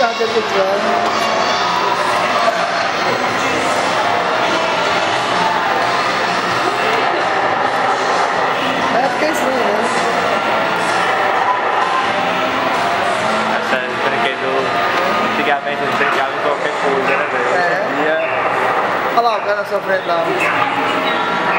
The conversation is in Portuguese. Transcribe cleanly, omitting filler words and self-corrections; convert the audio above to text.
aqui episódio. Fiquei assim, né? Essa brinquedo, antigamente eles brincavam com qualquer coisa, né, velho? Hoje em dia... Olha lá o cara na sua frente lá.